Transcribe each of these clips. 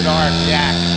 standard RC axle.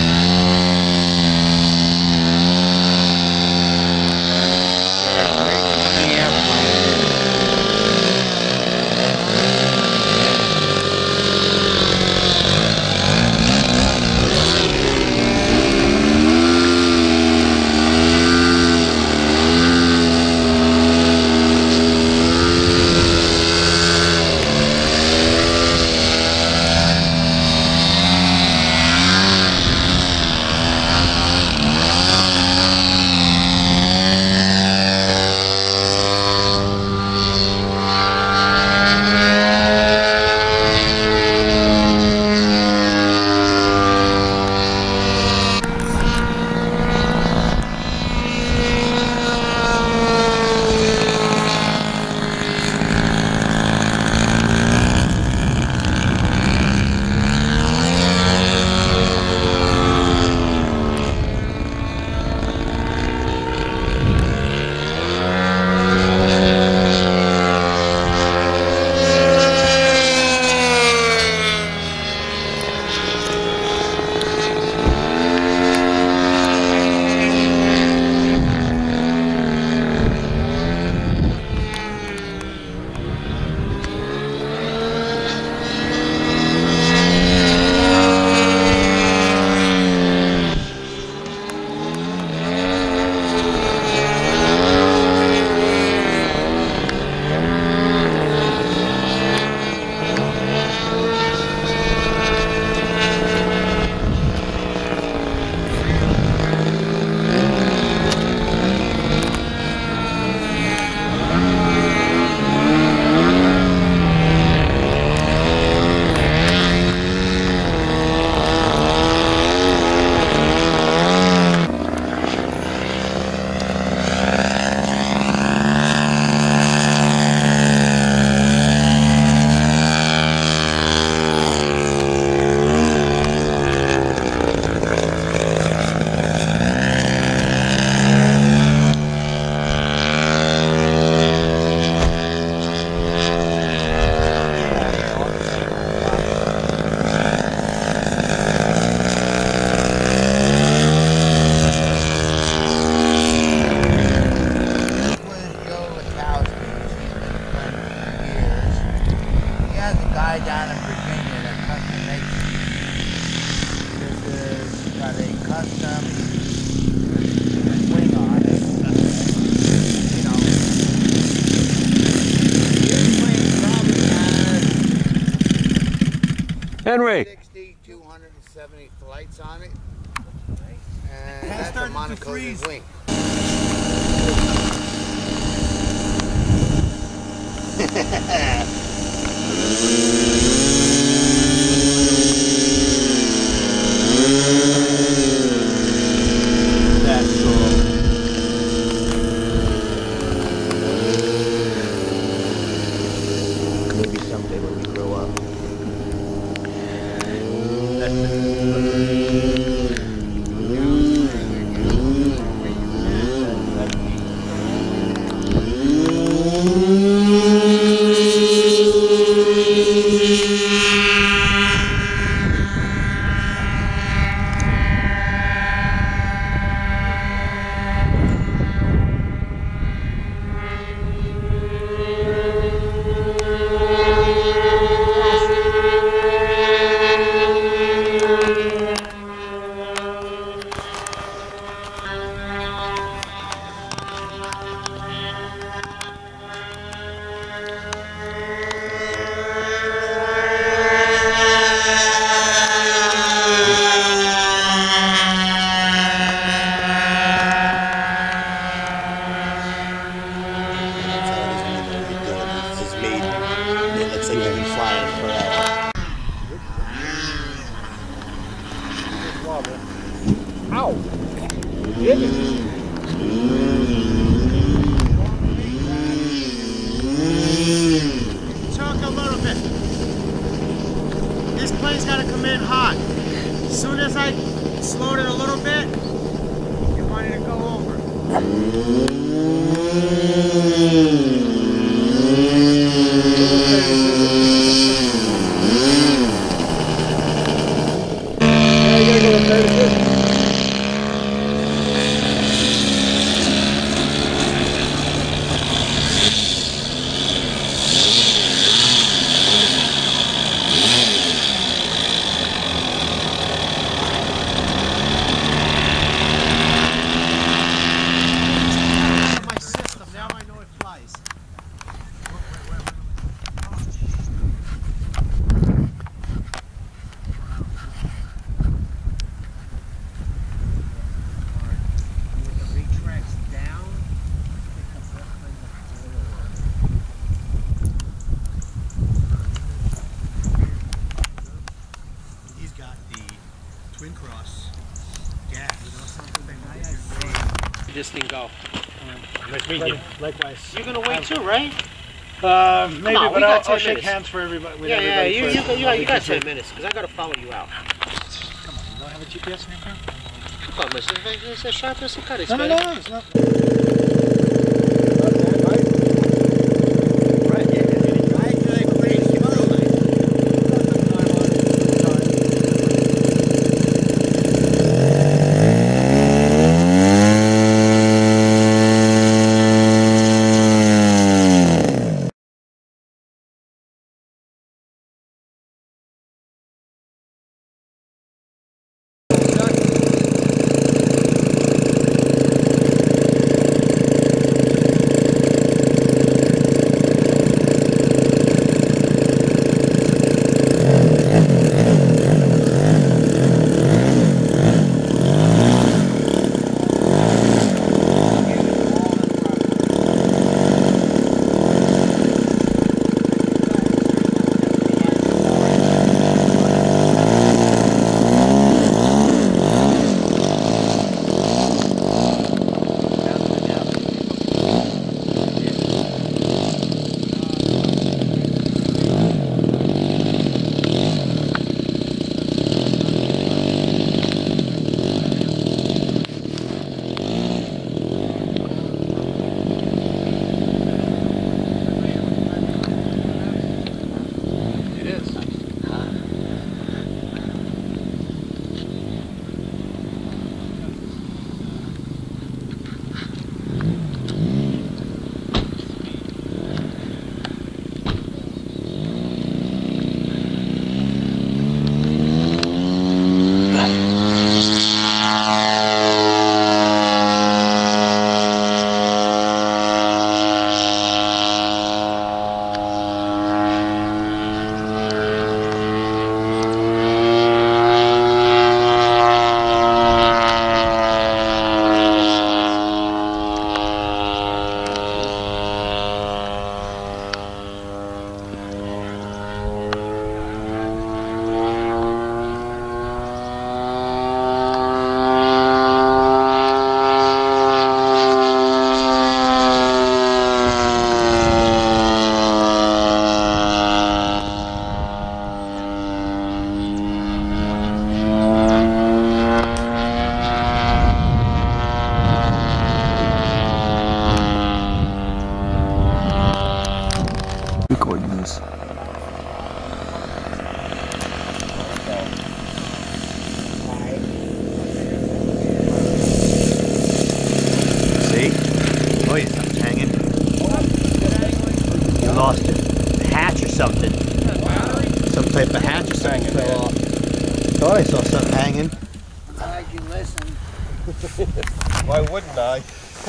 Henry. 270 flights on it, and that's a monocoated wing. That's cool. Maybe someday when we grow up. Ow! Hit it. Talk a little bit. This plane's got to come in hot. As soon as I slowed it a little bit, you wanted to go over. this thing go? Nice meeting you. Likewise. You're gonna wait too, right? Maybe, on, but I'll shake minutes. hands for everybody. With Yeah, everybody first. you got 10 minutes, because I gotta follow you out. Come on, you don't have a GPS in your car? Pô, mas você é chato esse cara. No, it's not. Recording this. See? Oh, yeah, something's hanging. You lost a hatch or something. Some type of hatch or something fell off. Thought I saw something hanging. Glad you listened. Why wouldn't I?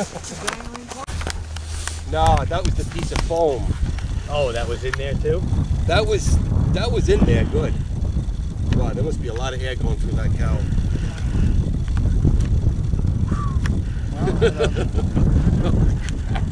No, that was the piece of foam. Oh, that was in there too? That was in there, good. Wow, there must be a lot of air going through that cow. Well,